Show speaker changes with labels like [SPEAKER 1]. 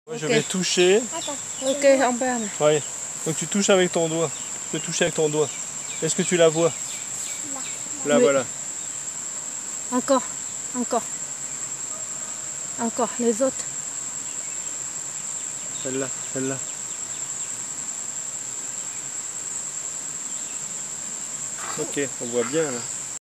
[SPEAKER 1] Moi, je vais toucher.
[SPEAKER 2] Ok, on peut.
[SPEAKER 1] Oui. Donc tu touches avec ton doigt. Tu peux toucher avec ton doigt. Est-ce que tu la vois? Là,
[SPEAKER 2] Oui.
[SPEAKER 1] voilà.
[SPEAKER 2] Encore, encore. Encore, les autres.
[SPEAKER 1] Celle-là, celle-là. Ok, on voit bien là.